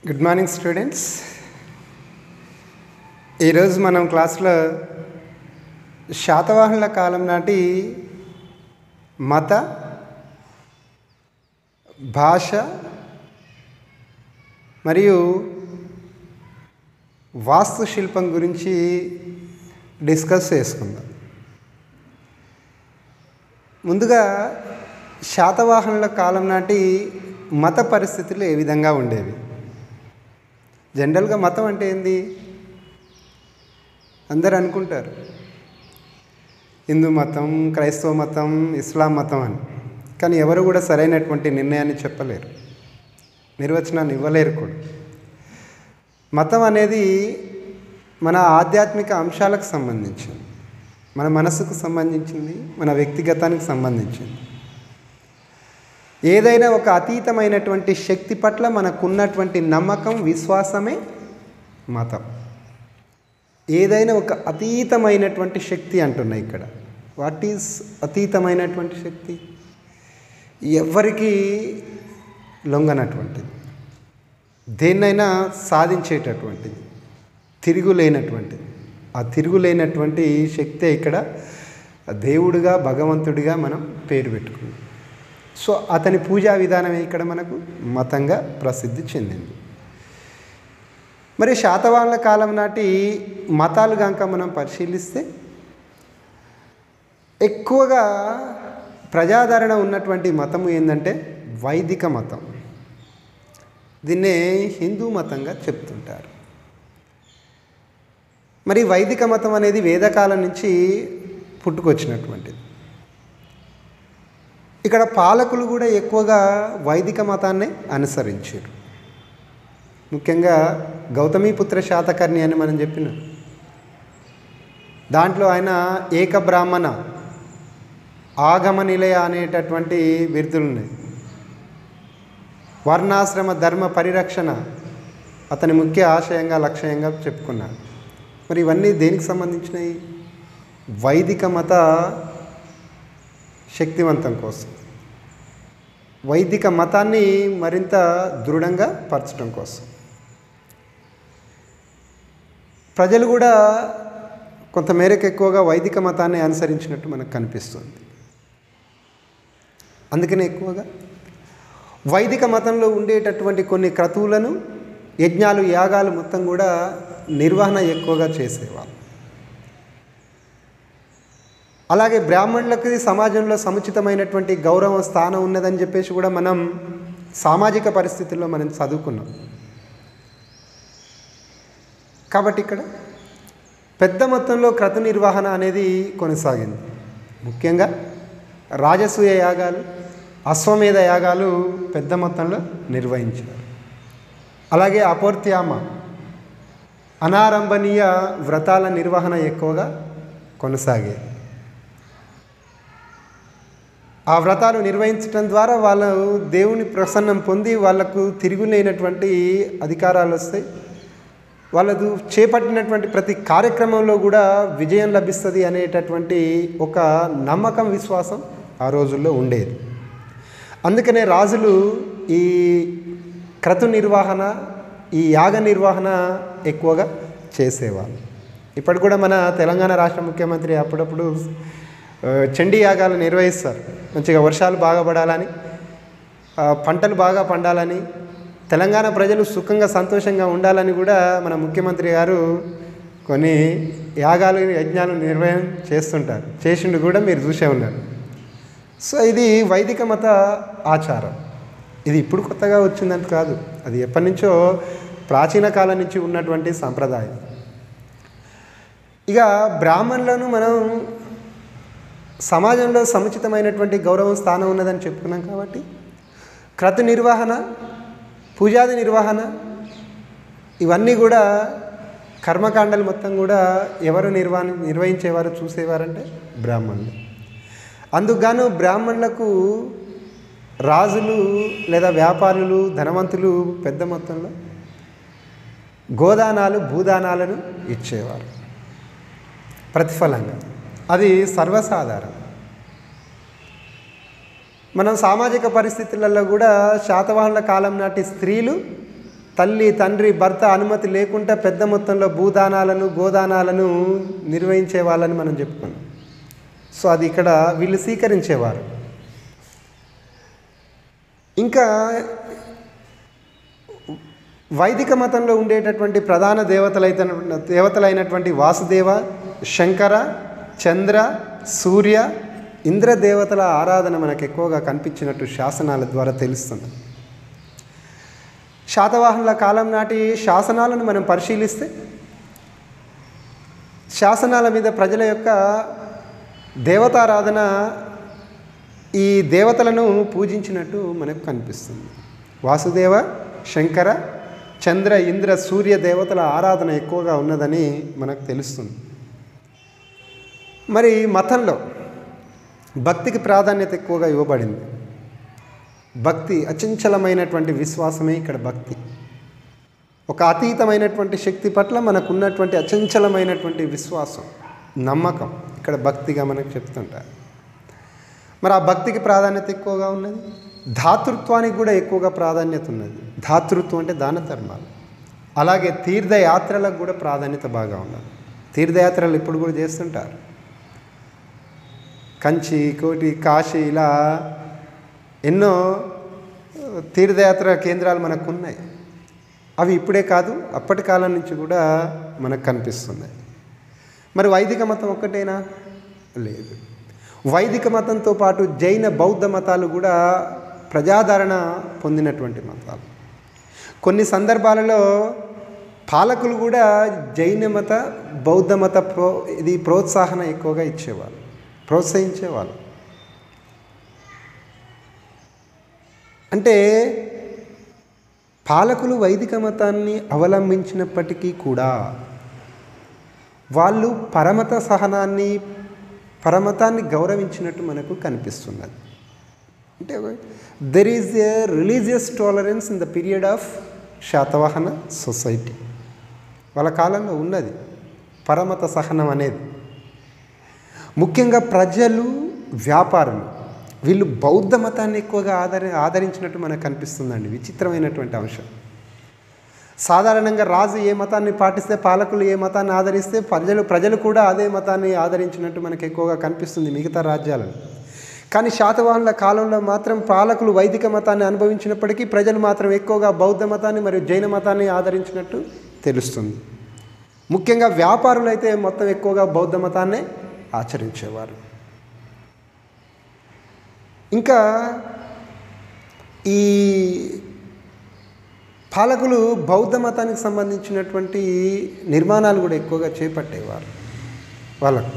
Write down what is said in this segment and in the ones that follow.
Good morning students. ఈరోజు మనం క్లాస్లో శాతవాహనుల కాలం నాటి మత, భాష మరియు వాస్తుశిల్పం గురించి డిస్కస్ చేసుకుందాం. ముందుగా శాతవాహనుల కాలం నాటి మత పరిస్థితులు ఏ విధంగా ఉండేవి? జనరల్గా మతం అంటే ఏంది? అందరు అనుకుంటారు హిందూ మతం, క్రైస్తవ మతం, ఇస్లాం మతం అని. కానీ ఎవరు కూడా సరైనటువంటి నిర్ణయాన్ని చెప్పలేరు, నిర్వచనాన్ని ఇవ్వలేరు కూడా. మతం అనేది మన ఆధ్యాత్మిక అంశాలకు సంబంధించింది, మన మనసుకు సంబంధించింది, మన వ్యక్తిగతానికి సంబంధించింది. ఏదైనా ఒక అతీతమైనటువంటి శక్తి పట్ల మనకున్నటువంటి నమ్మకం, విశ్వాసమే మతం. ఏదైనా ఒక అతీతమైనటువంటి శక్తి అంటున్నాయి ఇక్కడ. వాట్ ఈజ్ అతీతమైనటువంటి శక్తి? ఎవరికి లొంగనటువంటిది, దేన్నైనా సాధించేటటువంటిది, తిరుగులేనటువంటిది. ఆ తిరుగులేనటువంటి శక్తే ఇక్కడ దేవుడిగా, భగవంతుడిగా మనం పేరు పెట్టుకున్నాం. సో అతని పూజా విధానమే ఇక్కడ మనకు మతంగా ప్రసిద్ధి చెందింది. మరి శాతవాహనుల కాలం నాటి మతాలు కనుక మనం పరిశీలిస్తే ఎక్కువగా ప్రజాదరణ ఉన్నటువంటి మతము ఏంటంటే వైదిక మతం. దీన్నే హిందూ మతంగా చెప్తుంటారు. మరి వైదిక మతం అనేది వేదకాలం నుంచి పుట్టుకొచ్చినటువంటిది. ఇక్కడ పాలకులు కూడా ఎక్కువగా వైదిక మతాన్ని అనుసరించారు. ముఖ్యంగా గౌతమీపుత్ర శాతకర్ణి అని మనం చెప్పినాం. దాంట్లో ఆయన ఏక బ్రాహ్మణ ఆగమ నిలయ అనేటటువంటి బిరుదులు ఉన్నాయి. వర్ణాశ్రమ ధర్మ పరిరక్షణ అతని ముఖ్య ఆశయంగా, లక్ష్యంగా చెప్పుకున్నారు. మరి ఇవన్నీ దేనికి సంబంధించినవి? వైదిక మత శక్తివంతం కోసం, వైదిక మతాన్ని మరింత దృఢంగా పరచడం కోసం. ప్రజలు కూడా కొంతమేరకు ఎక్కువగా వైదిక మతాన్ని అనుసరించినట్టు మనకు కనిపిస్తుంది. అందుకనే ఎక్కువగా వైదిక మతంలో ఉండేటటువంటి కొన్ని క్రతువులను, యజ్ఞాలు, యాగాలు మొత్తం కూడా నిర్వహణ ఎక్కువగా చేసేవాళ్ళు. అలాగే బ్రాహ్మణులకి సమాజంలో సముచితమైనటువంటి గౌరవం, స్థానం ఉన్నదని చెప్పేసి కూడా మనం సామాజిక పరిస్థితుల్లో మనం చదువుకున్నాం. కాబట్టి ఇక్కడ పెద్ద మొత్తంలో క్రతు నిర్వహణ అనేది కొనసాగింది. ముఖ్యంగా రాజసూయ యాగాలు, అశ్వమేధ యాగాలు పెద్ద మొత్తంలో నిర్వహించారు. అలాగే అపోర్త్యామ, అనారంభనీయ వ్రతాల నిర్వహణ ఎక్కువగా కొనసాగేది. ఆ వ్రతాలు నిర్వహించడం ద్వారా వాళ్ళు దేవుని ప్రసన్నం పొంది వాళ్లకు తిరుగులేనటువంటి అధికారాలు వస్తాయి. వాళ్ళకు చేపట్టినటువంటి ప్రతి కార్యక్రమంలో కూడా విజయం లభిస్తుంది అనేటటువంటి ఒక నమ్మకం, విశ్వాసం ఆ రోజుల్లో ఉండేది. అందుకనే రాజులు ఈ క్రతు నిర్వహణ, ఈ యాగ నిర్వహణ ఎక్కువగా చేసేవాళ్ళు. ఇప్పటి కూడా మన తెలంగాణ రాష్ట్ర ముఖ్యమంత్రి అప్పుడప్పుడు చండీ యాగాలు నిర్వహిస్తారు. మంచిగా వర్షాలు బాగా పడాలని, పంటలు బాగా పండాలని, తెలంగాణ ప్రజలు సుఖంగా, సంతోషంగా ఉండాలని కూడా మన ముఖ్యమంత్రి గారు కొన్ని యాగాలు, యజ్ఞాలు నిర్వహణ చేస్తుంటారు. చేసిండు కూడా, మీరు చూసే ఉన్నారు. సో ఇది వైదిక మత ఆచారం. ఇది ఇప్పుడు కొత్తగా వచ్చిందంత కాదు, అది ఎప్పటి నుంచో ప్రాచీన కాలం నుంచి ఉన్నటువంటి సంప్రదాయం. ఇక బ్రాహ్మణులను మనం సమాజంలో సముచితమైనటువంటి గౌరవం, స్థానం ఉన్నదని చెప్పుకున్నాం. కాబట్టి క్రతు నిర్వహణ, పూజాది నిర్వహణ, ఇవన్నీ కూడా కర్మకాండలు మొత్తం కూడా ఎవరు నిర్వహించేవారు, చూసేవారంటే బ్రాహ్మణులు. అందుకుగాను బ్రాహ్మణులకు రాజులు లేదా వ్యాపారులు, ధనవంతులు పెద్ద మొత్తంలో గోదానాలు, భూదానాలను ఇచ్చేవారు ప్రతిఫలంగా. అది సర్వసాధారణం. మనం సామాజిక పరిస్థితులలో కూడా శాతవాహనుల కాలం నాటి స్త్రీలు తల్లి తండ్రి భర్త అనుమతి లేకుండా పెద్ద మొత్తంలో భూదానాలను గోదానాలను నిర్వహించే వాళ్ళని మనం చెప్పుకున్నాం. సో అది ఇక్కడ వీళ్ళు స్వీకరించేవారు. ఇంకా వైదిక మతంలో ఉండేటటువంటి ప్రధాన దేవతలైనటువంటి వాసుదేవ, శంకర, చంద్ర, సూర్య, ఇంద్ర దేవతల ఆరాధన మనకు ఎక్కువగా కనిపించినట్టు శాసనాల ద్వారా తెలుస్తుంది. శాతవాహనుల కాలం నాటి శాసనాలను మనం పరిశీలిస్తే శాసనాల మీద ప్రజల యొక్క దేవతారాధన ఈ దేవతలను పూజించినట్టు మనకు కనిపిస్తుంది. వాసుదేవ, శంకర, చంద్ర, ఇంద్ర, సూర్య దేవతల ఆరాధన ఎక్కువగా ఉన్నదని మనకు తెలుస్తుంది. మరి మతంలో భక్తికి ప్రాధాన్యత ఎక్కువగా ఇవ్వబడింది. భక్తి అచంచలమైనటువంటి విశ్వాసమే ఇక్కడ భక్తి. ఒక అతీతమైనటువంటి శక్తి పట్ల మనకున్నటువంటి అచంచలమైనటువంటి విశ్వాసం, నమ్మకం ఇక్కడ భక్తిగా మనకు చెప్తుంటారు. మరి ఆ భక్తికి ప్రాధాన్యత ఎక్కువగా ఉన్నది. ధాతృత్వానికి కూడా ఎక్కువగా ప్రాధాన్యత ఉన్నది. ధాతృత్వం అంటే దాన ధర్మాలు. అలాగే తీర్థయాత్రలకు కూడా ప్రాధాన్యత బాగా ఉన్నది. తీర్థయాత్రలు ఇప్పుడు కూడా చేస్తుంటారు. కంచి, కోటి, కాశీ ఇలా ఎన్నో తీర్థయాత్ర కేంద్రాలు మనకు ఉన్నాయి. అవి ఇప్పుడే కాదు, అప్పటి కాలం నుంచి కూడా మనకు కనిపిస్తున్నాయి. మరి వైదిక మతం ఒక్కటేనా? లేదు. వైదిక మతంతో పాటు జైన, బౌద్ధ మతాలు కూడా ప్రజాదరణ పొందినటువంటి మతాలు. కొన్ని సందర్భాలలో పాలకులు కూడా జైన మత, బౌద్ధ మత ప్రోత్సాహన ఎక్కువగా ఇచ్చేవాళ్ళు, ప్రోత్సహించేవాళ్ళు. అంటే పాలకులు వైదిక మతాన్ని అవలంబించినప్పటికీ కూడా వాళ్ళు పరమత సహనాన్ని, పరమతాన్ని గౌరవించినట్టు మనకు కనిపిస్తున్నది. అంటే there is a religious tolerance in the period of Satavahana society. వాళ్ళ కాలంలో ఉన్నది పరమత సహనం అనేది. ముఖ్యంగా ప్రజలు, వ్యాపారులు వీళ్ళు బౌద్ధ మతాన్ని ఎక్కువగా ఆదరించినట్టు మనకు కనిపిస్తుందండి. విచిత్రమైనటువంటి అంశం. సాధారణంగా రాజు ఏ మతాన్ని పాటిస్తే, పాలకులు ఏ మతాన్ని ఆదరిస్తే ప్రజలు కూడా అదే మతాన్ని ఆదరించినట్టు మనకు ఎక్కువగా కనిపిస్తుంది మిగతా రాజ్యాలను. కానీ శాతవాహనుల కాలంలో మాత్రం పాలకులు వైదిక మతాన్ని అనుభవించినప్పటికీ ప్రజలు మాత్రం ఎక్కువగా బౌద్ధ మతాన్ని మరియు జైన మతాన్ని ఆదరించినట్టు తెలుస్తుంది. ముఖ్యంగా వ్యాపారులు అయితే మొత్తం ఎక్కువగా బౌద్ధ మతాన్నే ఆచరించేవారు. ఇంకా ఈ పాలకులు బౌద్ధ మతానికి సంబంధించినటువంటి నిర్మాణాలు కూడా ఎక్కువగా చేపట్టేవారు వాళ్ళకు.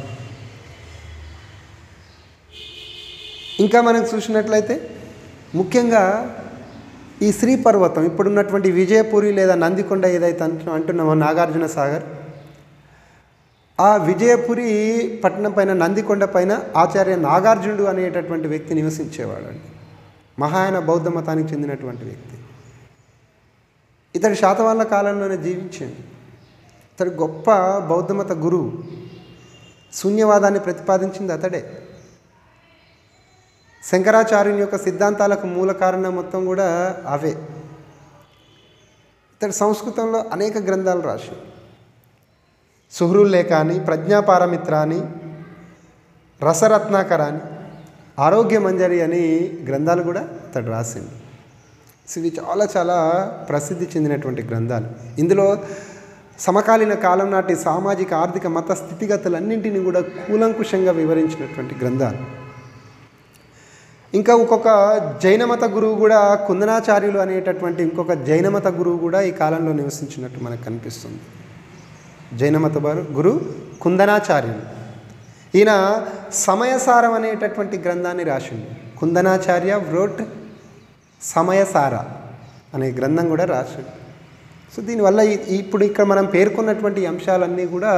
ఇంకా మనం చూసినట్లయితే ముఖ్యంగా ఈ శ్రీ పర్వతం, ఇప్పుడున్నటువంటి విజయపురి లేదా నందికొండ ఏదైతే అంటున్నామో నాగార్జున సాగర్, ఆ విజయపురి పట్టణం పైన, నందికొండ పైన ఆచార్య నాగార్జునుడు అనేటటువంటి వ్యక్తి నివసించేవాడండి. మహాయాన బౌద్ధ మతానికి చెందినటువంటి వ్యక్తి. ఇతడు శాతవాహనుల కాలంలోనే జీవించాడు. ఇతడు గొప్ప బౌద్ధమత గురువు. శూన్యవాదాన్ని ప్రతిపాదించింది అతడే. శంకరాచార్యుని యొక్క సిద్ధాంతాలకు మూల కారణం మొత్తం కూడా అవే. ఇతడు సంస్కృతంలో అనేక గ్రంథాలు రాశాడు. సుహృల్లేఖ అని, ప్రజ్ఞాపారమిత్ర అని, రసరత్నాకర అని, ఆరోగ్య మంజరి అని గ్రంథాలు కూడా ఇతడు రాసింది. ఇవి చాలా చాలా ప్రసిద్ధి చెందినటువంటి గ్రంథాలు. ఇందులో సమకాలీన కాలం నాటి సామాజిక, ఆర్థిక, మత స్థితిగతులన్నింటినీ కూడా కూలంకుషంగా వివరించినటువంటి గ్రంథాలు. ఇంకా ఇంకొక జైనమత గురువు కూడా, కుందనాచార్యులు అనేటటువంటి ఇంకొక జైనమత గురువు కూడా ఈ కాలంలో నివసించినట్టు మనకు కనిపిస్తుంది. జైనమత గురు కుందనాచార్యులు. ఈయన సమయసారం అనేటటువంటి గ్రంథాన్ని రాసిండు. కుందనాచార్య వ్రోట్ సమయసార అనే గ్రంథం కూడా రాసిండు. సో దీనివల్ల ఇప్పుడు ఇక్కడ మనం పేర్కొన్నటువంటి అంశాలన్నీ కూడా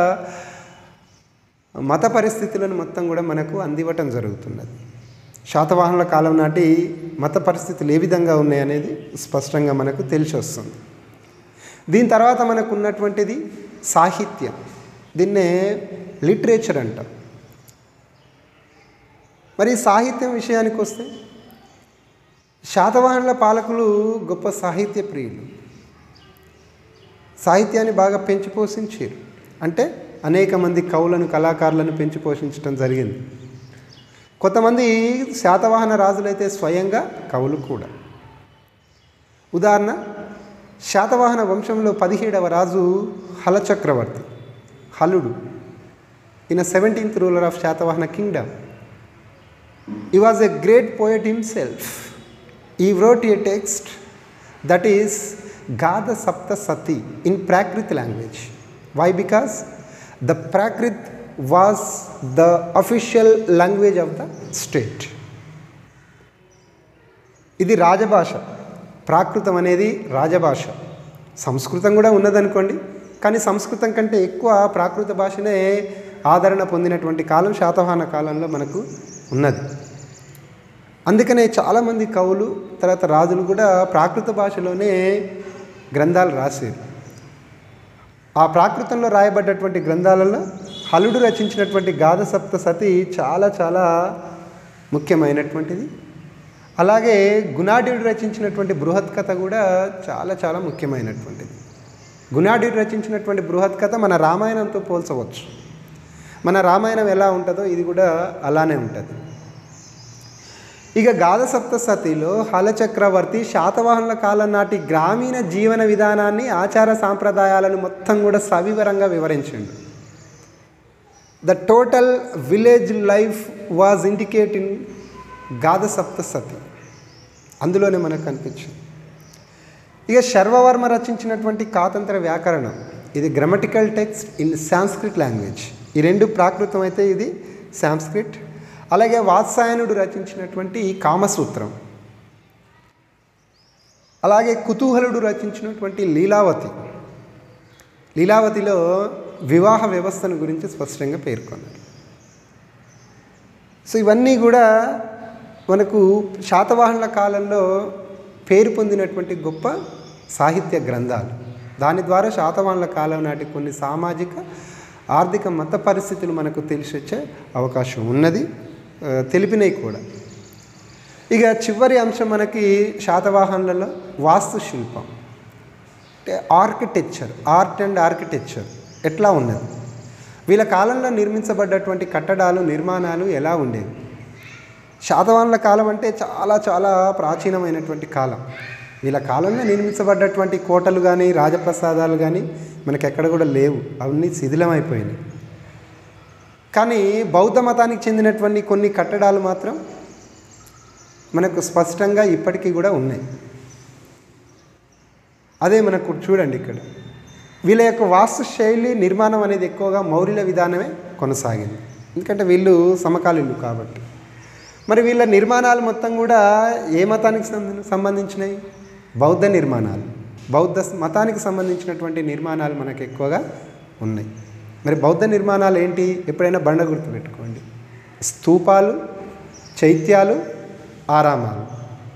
మత పరిస్థితులను మొత్తం కూడా మనకు అందివ్వటం జరుగుతున్నది. శాతవాహనుల కాలం నాటి మత పరిస్థితులు ఏ విధంగా ఉన్నాయనేది స్పష్టంగా మనకు తెలిసి వస్తుంది. దీని తర్వాత మనకు ఉన్నటువంటిది సాహిత్యం. దీన్నే లిటరేచర్ అంటాం. మరి సాహిత్యం విషయానికి వస్తే శాతవాహనుల పాలకులు గొప్ప సాహిత్య ప్రియులు. సాహిత్యాన్ని బాగా పెంచి పోషించారు. అంటే అనేక మంది కవులను, కళాకారులను పెంచి పోషించడం జరిగింది. కొంతమంది శాతవాహన రాజులైతే స్వయంగా కవులు కూడా. ఉదాహరణ, శాతవాహన వంశంలో 17వ రాజు హల చక్రవర్తి, హలుడు. ఈయన 17th ruler of Satavahana kingdom. He was a great poet himself. He wrote a text that is Gada Sapta Sati in Prakrit language. Why? Because the Prakrit was the official language of the state. ఇది రాజభాష. ప్రాకృతం అనేది రాజభాష. సంస్కృతం కూడా ఉన్నదనుకోండి, కానీ సంస్కృతం కంటే ఎక్కువ ప్రాకృత భాషనే ఆదరణ పొందినటువంటి కాలం శాతవాహన కాలంలో మనకు ఉన్నది. అందుకనే చాలామంది కవులు, తర్వాత రాజులు కూడా ప్రాకృత భాషలోనే గ్రంథాలు రాశారు. ఆ ప్రాకృతంలో రాయబడ్డటువంటి గ్రంథాలలో హలుడు రచించినటువంటి గాథ సప్తసతి చాలా చాలా ముఖ్యమైనటువంటిది. అలాగే గుణాఢ్యుడు రచించినటువంటి బృహత్ కథ కూడా చాలా చాలా ముఖ్యమైనటువంటిది. గుణాఢ్యుడు రచించినటువంటి బృహత్ కథ మన రామాయణంతో పోల్చవచ్చు. మన రామాయణం ఎలా ఉంటుందో ఇది కూడా అలానే ఉంటుంది. ఇక గాథ సప్తసతిలో హల చక్రవర్తి శాతవాహనుల కాలం నాటి గ్రామీణ జీవన విధానాన్ని, ఆచార సాంప్రదాయాలను మొత్తం కూడా సవివరంగా వివరించిండు. The total village life was indicate in Gatha Saptasati. అందులోనే మనకు కనిపించింది. ఇక శర్వవర్మ రచించినటువంటి కాతంత్ర వ్యాకరణం, ఇది grammatical text in Sanskrit language. ఈ రెండు ప్రాకృతం అయితే ఇది సాంస్క్రిట్. అలాగే వాత్సాయనుడు రచించినటువంటి కామసూత్రం, అలాగే కుతూహలుడు రచించినటువంటి లీలావతి. లీలావతిలో వివాహ వ్యవస్థను గురించి స్పష్టంగా పేర్కొన్నారు. సో ఇవన్నీ కూడా మనకు శాతవాహనుల కాలంలో పేరు పొందినటువంటి గొప్ప సాహిత్య గ్రంథాలు. దాని ద్వారా శాతవాహనుల కాలం నాటి కొన్ని సామాజిక, ఆర్థిక, మత పరిస్థితులు మనకు తెలిసి వచ్చే అవకాశం ఉన్నది, తెలిపినవి కూడా. ఇక చివరి అంశం మనకి శాతవాహనులలో వాస్తుశిల్పం, అంటే ఆర్కిటెక్చర్, ఆర్ట్ అండ్ ఆర్కిటెక్చర్ ఎట్లా ఉన్నది, వీళ్ళ కాలంలో నిర్మించబడ్డటువంటి కట్టడాలు, నిర్మాణాలు ఎలా ఉండేవి. శాతవాహనుల కాలం అంటే చాలా చాలా ప్రాచీనమైనటువంటి కాలం. వీళ్ళ కాలంలో నిర్మించబడ్డటువంటి కోటలు కానీ, రాజప్రసాదాలు కానీ మనకు ఎక్కడ కూడా లేవు, అవన్నీ శిథిలమైపోయినాయి. కానీ బౌద్ధ మతానికి చెందినటువంటి కొన్ని కట్టడాలు మాత్రం మనకు స్పష్టంగా ఇప్పటికీ కూడా ఉన్నాయి. అదే మనకు చూడండి ఇక్కడ వీళ్ళ యొక్క వాస్తు శైలి, నిర్మాణం అనేది ఎక్కువగా మౌర్యుల విధానమే కొనసాగింది. ఎందుకంటే వీళ్ళు సమకాలీనులు కాబట్టి. మరి వీళ్ళ నిర్మాణాలు మొత్తం కూడా ఏ మతానికి సంబంధించినవి? బౌద్ధ నిర్మాణాలు. బౌద్ధ మతానికి సంబంధించినటువంటి నిర్మాణాలు మనకు ఎక్కువగా ఉన్నాయి. మరి బౌద్ధ నిర్మాణాలు ఏంటి? ఎప్పుడైనా బండ గుర్తు పెట్టుకోండి. స్తూపాలు, చైత్యాలు, ఆరామాలు.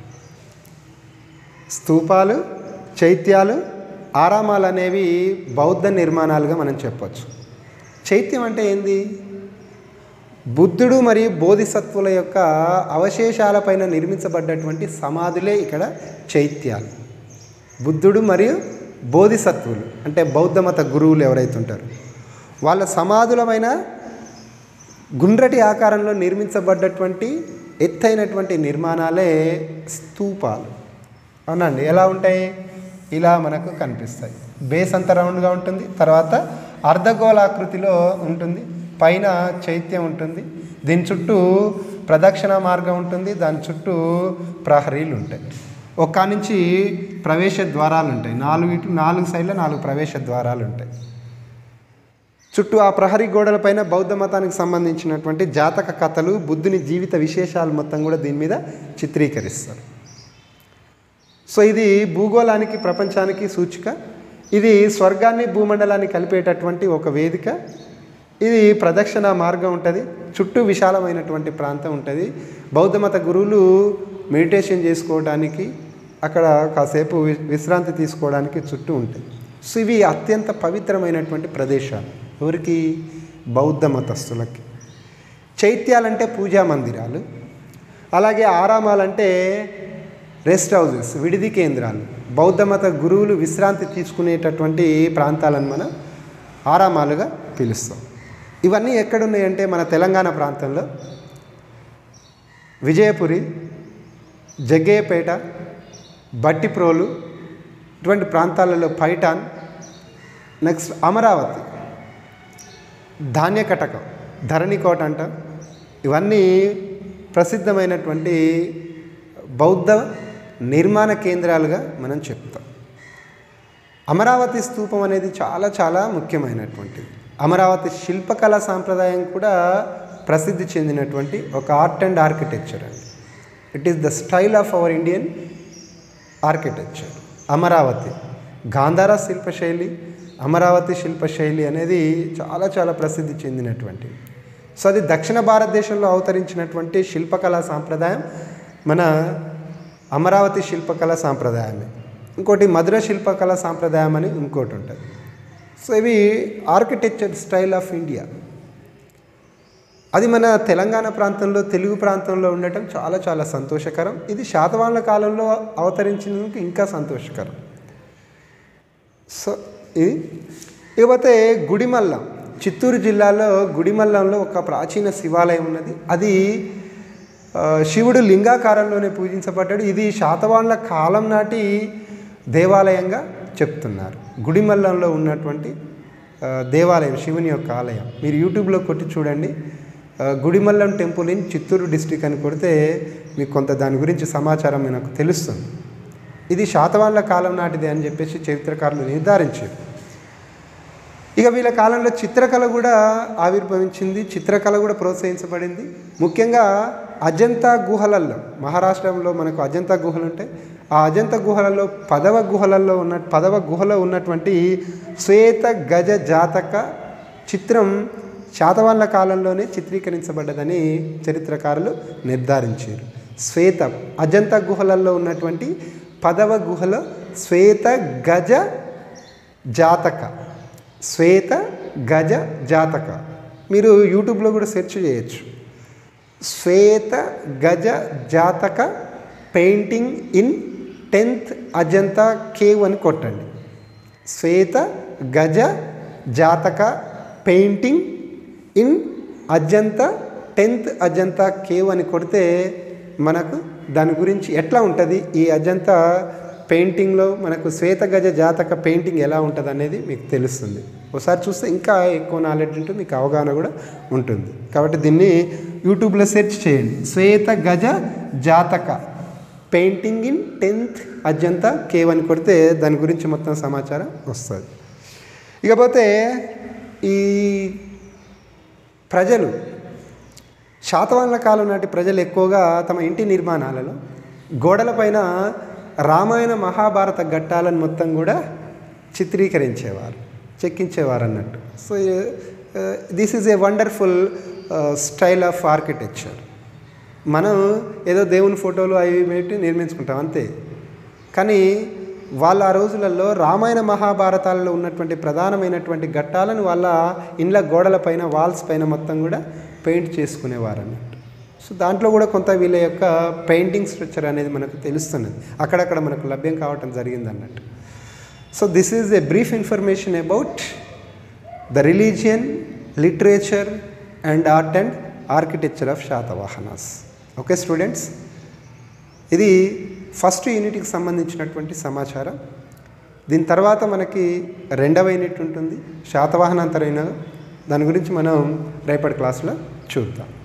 స్తూపాలు, చైత్యాలు, ఆరామాలు అనేవి బౌద్ధ నిర్మాణాలుగా మనం చెప్పచ్చు. చైత్యం అంటే ఏంది? బుద్ధుడు మరియు బోధిసత్వుల యొక్క అవశేషాలపైన నిర్మించబడ్డటువంటి సమాధులే ఇక్కడ చైత్యాలు. బుద్ధుడు మరియు బోధిసత్వులు అంటే బౌద్ధ మత గురువులు ఎవరైతే ఉంటారో వాళ్ళ సమాధులమైన గుండ్రటి ఆకారంలో నిర్మించబడ్డటువంటి ఎత్తైనటువంటి నిర్మాణాలే స్తూపాలు. అవునండి. ఎలా ఉంటాయి? ఇలా మనకు కనిపిస్తాయి. బేస్ అంతా రౌండ్గా ఉంటుంది, తర్వాత అర్ధగోళాకృతిలో ఉంటుంది, పైన చైత్యం ఉంటుంది, దీని చుట్టూ ప్రదక్షిణ మార్గం ఉంటుంది, దాని చుట్టూ ప్రహరీలు ఉంటాయి, ఒక్క నుంచి ప్రవేశ ద్వారాలు ఉంటాయి, 4 సైడ్ల 4 ప్రవేశ ద్వారాలు ఉంటాయి. చుట్టూ ఆ ప్రహరీ గోడలపైన బౌద్ధ మతానికి సంబంధించినటువంటి జాతక కథలు, బుద్ధుని జీవిత విశేషాలు మొత్తం కూడా దీని మీద చిత్రీకరిస్తారు. సో ఇది భూగోళానికి, ప్రపంచానికి సూచిక. ఇది స్వర్గాన్ని, భూమండలాన్ని కలిపేటటువంటి ఒక వేదిక. ఇది ప్రదక్షిణ మార్గం ఉంటుంది, చుట్టూ విశాలమైనటువంటి ప్రాంతం ఉంటుంది. బౌద్ధ మత గురువులు మెడిటేషన్ చేసుకోవడానికి, అక్కడ కాసేపు విశ్రాంతి తీసుకోవడానికి చుట్టూ ఉంటాయి. సో ఇవి అత్యంత పవిత్రమైనటువంటి ప్రదేశాలు. ఎవరికి? బౌద్ధ మతస్థులకి. చైత్యాలంటే పూజా మందిరాలు, అలాగే ఆరామాలంటే రెస్ట్ హౌజెస్, విడిది కేంద్రాలు, బౌద్ధ మత గురువులు విశ్రాంతి తీసుకునేటటువంటి ప్రాంతాలను మనం ఆరామాలుగా పిలుస్తాం. ఇవన్నీ ఎక్కడున్నాయంటే మన తెలంగాణ ప్రాంతంలో విజయపురి, జగ్గయ్యపేట, బట్టిప్రోలు ఇటువంటి ప్రాంతాలలో పైఠాన్, నెక్స్ట్ అమరావతి, ధాన్యకటకం, ధరణికోట అంట, ఇవన్నీ ప్రసిద్ధమైనటువంటి బౌద్ధ నిర్మాణ కేంద్రాలుగా మనం చెప్తాం. అమరావతి స్తూపం అనేది చాలా చాలా ముఖ్యమైనటువంటిది. అమరావతి శిల్పకళా సాంప్రదాయం కూడా ప్రసిద్ధి చెందినటువంటి ఒక ఆర్ట్ అండ్ ఆర్కిటెక్చర్ అండి. It is the style of our Indian architecture. Amaravati Gandhara శిల్పశైలి, అమరావతి శిల్పశైలి అనేది చాలా చాలా ప్రసిద్ధి చెందినటువంటిది. సో అది దక్షిణ భారతదేశంలో అవతరించినటువంటి శిల్పకళా సాంప్రదాయం మన అమరావతి శిల్పకళా సాంప్రదాయమే. ఇంకోటి మధుర శిల్పకళా సాంప్రదాయం అని ఇంకోటి ఉంటుంది. సో ఇవి ఆర్కిటెక్చర్ స్టైల్ ఆఫ్ ఇండియా. అది మన తెలంగాణ ప్రాంతంలో, తెలుగు ప్రాంతంలో ఉండటం చాలా చాలా సంతోషకరం. ఇది శాతవాహనుల కాలంలో అవతరించినందుకు ఇంకా సంతోషకరం. సో ఇది ఇకపోతే గుడిమల్లం, చిత్తూరు జిల్లాలో గుడిమల్లంలో ఒక ప్రాచీన శివాలయం ఉన్నది. అది శివుడు లింగాకారంలోనే పూజించబడ్డాడు. ఇది శాతవాహనుల కాలం నాటి దేవాలయంగా చెప్తున్నారు. గుడిమల్లంలో ఉన్నటువంటి దేవాలయం, శివుని యొక్క ఆలయం. మీరు యూట్యూబ్లో కొట్టి చూడండి, Gudimallam temple in Chittoor district అని కొడితే మీకు కొంత దాని గురించి సమాచారం నాకు తెలుస్తుంది. ఇది శాతవాహనుల కాలం నాటిదే అని చెప్పేసి చరిత్రకారులు నిర్ధారించారు. ఇక వీళ్ళ కాలంలో చిత్రకళ కూడా ఆవిర్భవించింది, చిత్రకళ కూడా ప్రోత్సహించబడింది. ముఖ్యంగా అజంతా గుహలలో, మహారాష్ట్రంలో మనకు అజంతా గుహలు ఉంటాయి. ఆ అజంతా గుహలలో పదవ గుహలో ఉన్నటువంటి శ్వేత గజ జాతక చిత్రం శాతవాహనుల కాలంలోనే చిత్రీకరించబడ్డదని చరిత్రకారులు నిర్ధారించారు. అజంతా గుహలలో ఉన్నటువంటి 10వ గుహలో శ్వేత గజ జాతక మీరు యూట్యూబ్లో కూడా సెర్చ్ చేయొచ్చు. శ్వేత Gaja Jataka painting in 10th Ajanta cave అని కొట్టండి. Shweta Gaja Jataka painting in Ajanta 10th Ajanta cave అని కొడితే మనకు దాని గురించి ఎట్లా ఉంటుంది, ఈ అజంతా పెయింటింగ్లో మనకు శ్వేత గజ జాతక పెయింటింగ్ ఎలా ఉంటుంది అనేది మీకు తెలుస్తుంది. ఒకసారి చూస్తే ఇంకా ఎక్కువ నాలెడ్జ్ ఉంటుంది, మీకు అవగాహన కూడా ఉంటుంది. కాబట్టి దీన్ని యూట్యూబ్లో సెర్చ్ చేయండి. శ్వేత Gaja Jataka painting in 10th Ajanta cave అని కొడితే దాని గురించి మొత్తం సమాచారం వస్తుంది. ఇకపోతే ఈ ప్రజలు, శాతవాహనుల కాలం నాటి ప్రజలు ఎక్కువగా తమ ఇంటి నిర్మాణాలలో గోడలపైన రామాయణ మహాభారత ఘట్టాలను మొత్తం కూడా చిత్రీకరించేవారు, చెక్కించేవారు అన్నట్టు. So this is a wonderful style of architecture. మనం ఏదో దేవుని ఫోటోలు అవి పెట్టి నిర్మించుకుంటాం అంతే. కానీ వాళ్ళ ఆ రోజులలో రామాయణ మహాభారతాలలో ఉన్నటువంటి ప్రధానమైనటువంటి ఘట్టాలను వాళ్ళ ఇండ్ల గోడలపైన, వాల్స్ పైన మొత్తం కూడా పెయింట్ చేసుకునేవారు అన్నట్టు. సో దాంట్లో కూడా కొంత వీళ్ళ యొక్క పెయింటింగ్ స్ట్రక్చర్ అనేది మనకు తెలుస్తున్నది, అక్కడక్కడ మనకు లభ్యం కావటం జరిగింది అన్నట్టు. So this is a brief information about the religion, literature and art and architecture of Satavahanas. Okay students, ఇది ఫస్ట్ యూనిట్కి సంబంధించినటువంటి సమాచారం. దీని తర్వాత మనకి 2వ యూనిట్ ఉంటుంది, శాతవాహనాంతర యుగం. దాని గురించి మనం రేపటి క్లాసులో చూద్దాం.